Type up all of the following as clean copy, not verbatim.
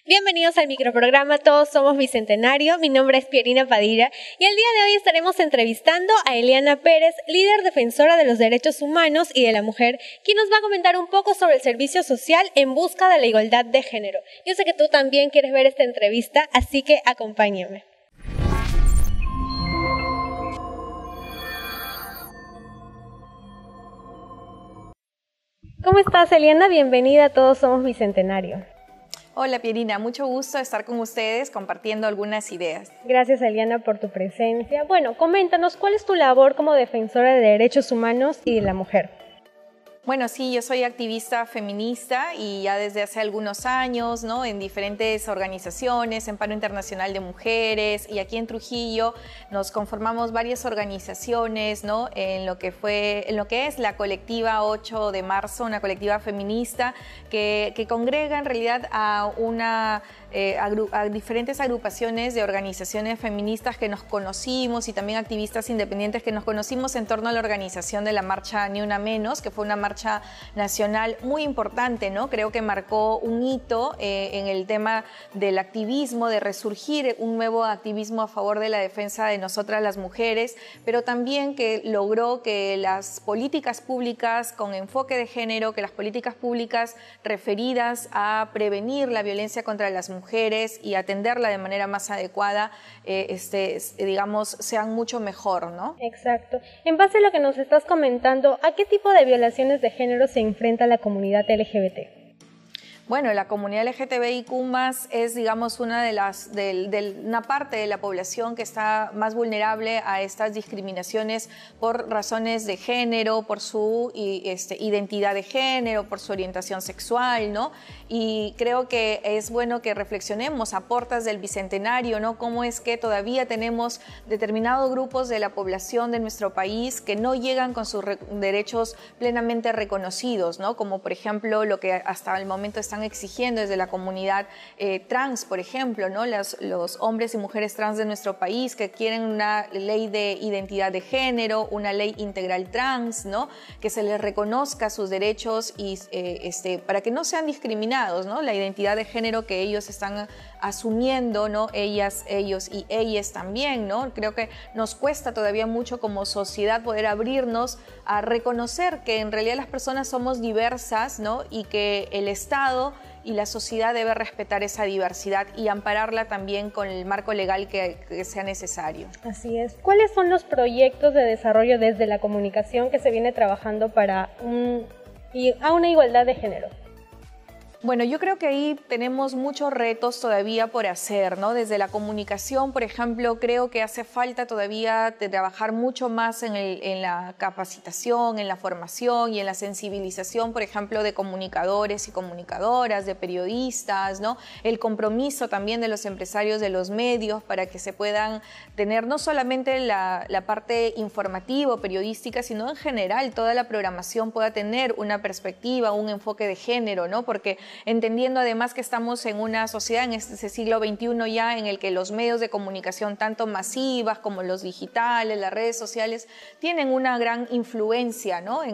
Bienvenidos al microprograma Todos Somos Bicentenario. Mi nombre es Pierina Padilla y el día de hoy estaremos entrevistando a Eliana Pérez, líder defensora de los derechos humanos y de la mujer, quien nos va a comentar un poco sobre el servicio social en busca de la igualdad de género. Yo sé que tú también quieres ver esta entrevista, así que acompáñame. ¿Cómo estás, Eliana? Bienvenida a Todos Somos Bicentenario. Hola Pierina, mucho gusto estar con ustedes compartiendo algunas ideas. Gracias, Eliana, por tu presencia. Bueno, coméntanos, ¿cuál es tu labor como defensora de derechos humanos y de la mujer? Bueno, sí, yo soy activista feminista y ya desde hace algunos años, ¿no? En diferentes organizaciones, en Paro Internacional de Mujeres, y aquí en Trujillo nos conformamos varias organizaciones, ¿no? En lo que es la colectiva 8 de marzo, una colectiva feminista que congrega en realidad a diferentes agrupaciones de organizaciones feministas que nos conocimos y también activistas independientes que nos conocimos en torno a la organización de la marcha Ni Una Menos, que fue una marcha nacional muy importante, ¿no? Creo que marcó un hito en el tema del activismo, de resurgir un nuevo activismo a favor de la defensa de nosotras las mujeres, pero también que logró que las políticas públicas con enfoque de género, que las políticas públicas referidas a prevenir la violencia contra las mujeres y atenderla de manera más adecuada, digamos, sean mucho mejor, ¿no? Exacto. En base a lo que nos estás comentando, ¿a qué tipo de violaciones de género se enfrenta la comunidad LGBT? Bueno, la comunidad LGTBIQ+ es, digamos, una parte de la población que está más vulnerable a estas discriminaciones por razones de género, por su identidad de género, por su orientación sexual, ¿no? Y creo que es bueno que reflexionemos a portas del Bicentenario, ¿no? Cómo es que todavía tenemos determinados grupos de la población de nuestro país que no llegan con sus derechos plenamente reconocidos, ¿no? Como por ejemplo lo que hasta el momento están exigiendo desde la comunidad trans, por ejemplo, ¿no? Los hombres y mujeres trans de nuestro país que quieren una ley de identidad de género, una ley integral trans, ¿no? Que se les reconozca sus derechos y para que no sean discriminados, ¿no? La identidad de género que ellos están asumiendo, ¿no? Ellas, ellos y ellas también, ¿no? Creo que nos cuesta todavía mucho como sociedad poder abrirnos a reconocer que en realidad las personas somos diversas, ¿no? Y que el Estado y la sociedad debe respetar esa diversidad y ampararla también con el marco legal que sea necesario. Así es. ¿Cuáles son los proyectos de desarrollo desde la comunicación que se viene trabajando para una igualdad de género? Bueno, yo creo que ahí tenemos muchos retos todavía por hacer, ¿no? Desde la comunicación, por ejemplo, creo que hace falta todavía trabajar mucho más en la capacitación, en la formación y en la sensibilización, por ejemplo, de comunicadores y comunicadoras, de periodistas, ¿no? El compromiso también de los empresarios de los medios para que se puedan tener no solamente la parte informativa o periodística, sino en general toda la programación pueda tener una perspectiva, un enfoque de género, ¿no? Porque entendiendo además que estamos en una sociedad en este siglo XXI ya en el que los medios de comunicación tanto masivas como los digitales, las redes sociales tienen una gran influencia, ¿no?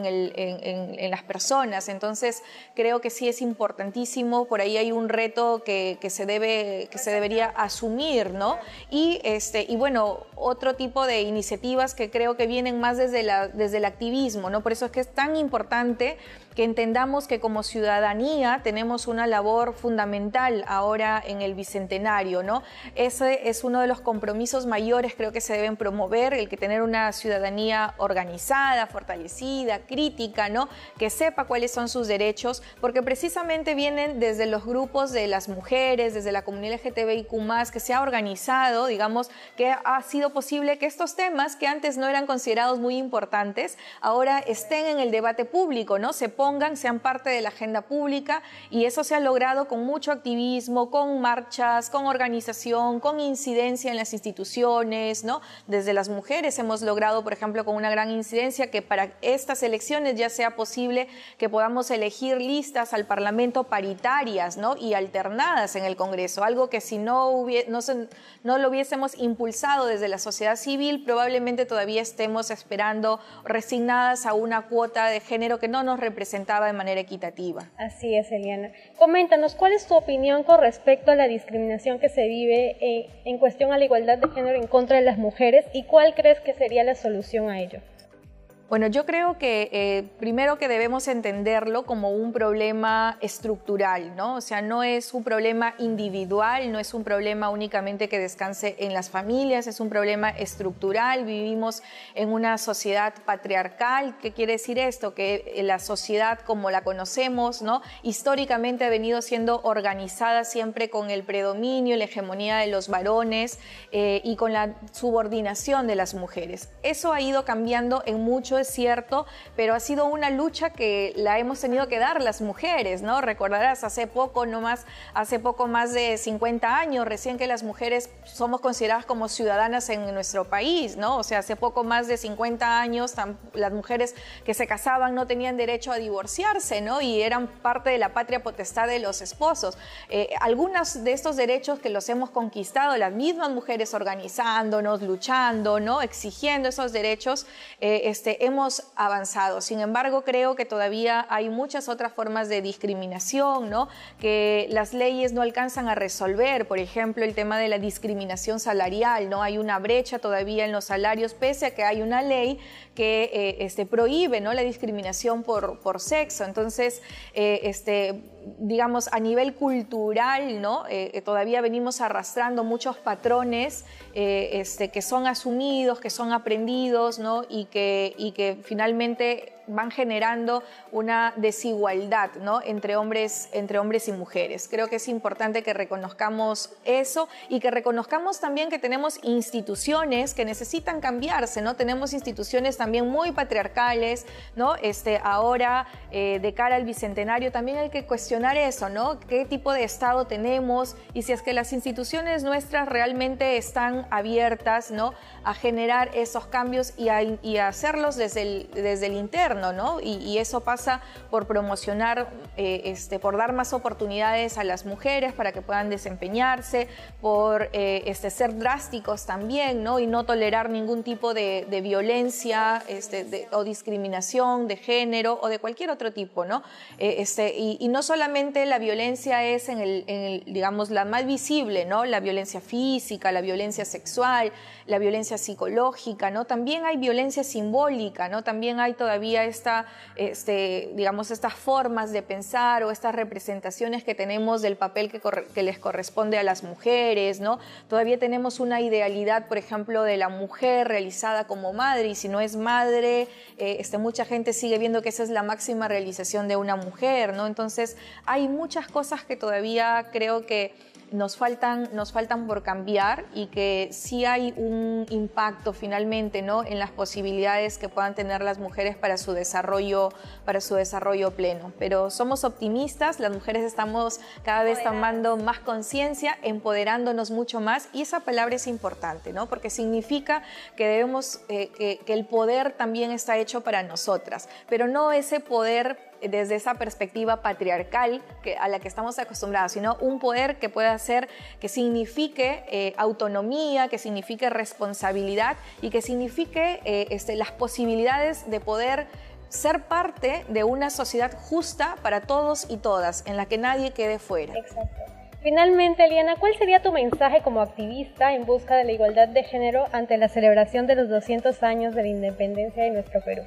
en las personas. Entonces creo que sí es importantísimo, por ahí hay un reto que se debería asumir, ¿no? Y bueno, otro tipo de iniciativas que creo que vienen más desde el activismo, ¿no? Por eso es que es tan importante que entendamos que como ciudadanía tenemos una labor fundamental ahora en el Bicentenario, ¿no? Ese es uno de los compromisos mayores, creo que se deben promover, el que tener una ciudadanía organizada, fortalecida, crítica, ¿no? Que sepa cuáles son sus derechos, porque precisamente vienen desde los grupos de las mujeres, desde la comunidad LGTBIQ+, que se ha organizado, digamos, que ha sido posible que estos temas que antes no eran considerados muy importantes, ahora estén en el debate público, ¿no? Sean parte de la agenda pública, y eso se ha logrado con mucho activismo, con marchas, con organización, con incidencia en las instituciones, ¿no? Desde las mujeres hemos logrado, por ejemplo, con una gran incidencia que para estas elecciones ya sea posible que podamos elegir listas al Parlamento paritarias, ¿no? Y alternadas en el Congreso, algo que si no lo hubiésemos impulsado desde la sociedad civil, probablemente todavía estemos esperando resignadas a una cuota de género que no nos representa presentaba de manera equitativa. Así es, Eliana. Coméntanos, ¿cuál es tu opinión con respecto a la discriminación que se vive en cuestión a la igualdad de género en contra de las mujeres y cuál crees que sería la solución a ello? Bueno, yo creo que primero que debemos entenderlo como un problema estructural, ¿no? O sea, no es un problema individual, no es un problema únicamente que descanse en las familias, es un problema estructural. Vivimos en una sociedad patriarcal. ¿Qué quiere decir esto? Que la sociedad como la conocemos, ¿no? Históricamente ha venido siendo organizada siempre con el predominio, la hegemonía de los varones y con la subordinación de las mujeres. Eso ha ido cambiando en mucho, es cierto, pero ha sido una lucha que la hemos tenido que dar las mujeres, ¿no? Recordarás, hace poco más de 50 años recién que las mujeres somos consideradas como ciudadanas en nuestro país, ¿no? O sea, hace poco más de 50 años las mujeres que se casaban no tenían derecho a divorciarse, ¿no? Y eran parte de la patria potestad de los esposos. Algunos de estos derechos que los hemos conquistado, las mismas mujeres organizándonos, luchando, ¿no? Exigiendo esos derechos, hemos avanzado. Sin embargo, creo que todavía hay muchas otras formas de discriminación, ¿no? Que las leyes no alcanzan a resolver. Por ejemplo, el tema de la discriminación salarial, ¿no? Hay una brecha todavía en los salarios, pese a que hay una ley que prohíbe, ¿no? La discriminación por sexo. Entonces, digamos, a nivel cultural, ¿no? Todavía venimos arrastrando muchos patrones que son asumidos, que son aprendidos, ¿no? Y que finalmente van generando una desigualdad, ¿no? entre hombres y mujeres. Creo que es importante que reconozcamos eso y que reconozcamos también que tenemos instituciones que necesitan cambiarse, ¿no? Tenemos instituciones también muy patriarcales, ¿no? Ahora, de cara al Bicentenario, también hay que cuestionar eso, ¿no? ¿Qué tipo de Estado tenemos? Y si es que las instituciones nuestras realmente están abiertas, ¿no? A generar esos cambios y a hacerlos desde el interno, ¿no? Y eso pasa por promocionar, por dar más oportunidades a las mujeres para que puedan desempeñarse, por ser drásticos también, ¿no? Y no tolerar ningún tipo de violencia o discriminación de género o de cualquier otro tipo, ¿no? Y no solamente la violencia es digamos, la más visible, ¿no? La violencia física, la violencia sexual, la violencia psicológica, ¿no? También hay violencia simbólica, ¿no? También hay todavía digamos, estas formas de pensar o estas representaciones que tenemos del papel que les corresponde a las mujeres, ¿no? Todavía tenemos una idealidad, por ejemplo, de la mujer realizada como madre, y si no es madre, mucha gente sigue viendo que esa es la máxima realización de una mujer, ¿no? Entonces, hay muchas cosas que todavía creo que nos faltan por cambiar y que sí hay un impacto finalmente, ¿no? En las posibilidades que puedan tener las mujeres para su desarrollo pleno. Pero somos optimistas, las mujeres estamos cada vez tomando más conciencia, empoderándonos mucho más, y esa palabra es importante, ¿no? Porque significa que debemos, que el poder también está hecho para nosotras, pero no ese poder desde esa perspectiva patriarcal a la que estamos acostumbrados, sino un poder que pueda hacer, que signifique autonomía, que signifique responsabilidad y que signifique las posibilidades de poder ser parte de una sociedad justa para todos y todas, en la que nadie quede fuera. Exacto. Finalmente, Eliana, ¿cuál sería tu mensaje como activista en busca de la igualdad de género ante la celebración de los 200 años de la independencia de nuestro Perú?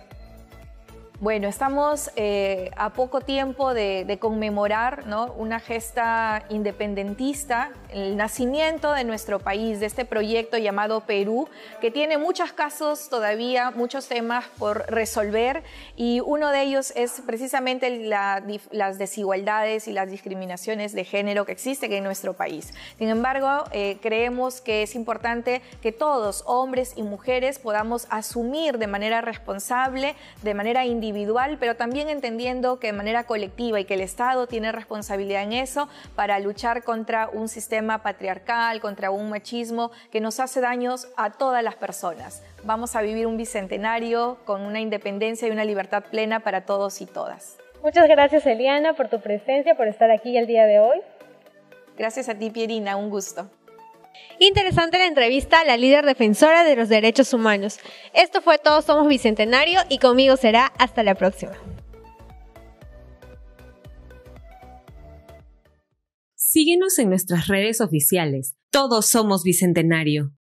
Bueno, estamos a poco tiempo de conmemorar, ¿no? Una gesta independentista, el nacimiento de nuestro país, de este proyecto llamado Perú, que tiene muchos casos todavía, muchos temas por resolver, y uno de ellos es precisamente las desigualdades y las discriminaciones de género que existen en nuestro país. Sin embargo, creemos que es importante que todos, hombres y mujeres, podamos asumir de manera responsable, de manera individual, pero también entendiendo que de manera colectiva y que el Estado tiene responsabilidad en eso para luchar contra un sistema patriarcal, contra un machismo que nos hace daños a todas las personas. Vamos a vivir un bicentenario con una independencia y una libertad plena para todos y todas. Muchas gracias, Eliana, por tu presencia, por estar aquí el día de hoy. Gracias a ti, Pierina, un gusto. Interesante la entrevista a la líder defensora de los derechos humanos. Esto fue Todos Somos Bicentenario y conmigo será hasta la próxima. Síguenos en nuestras redes oficiales. Todos somos Bicentenario.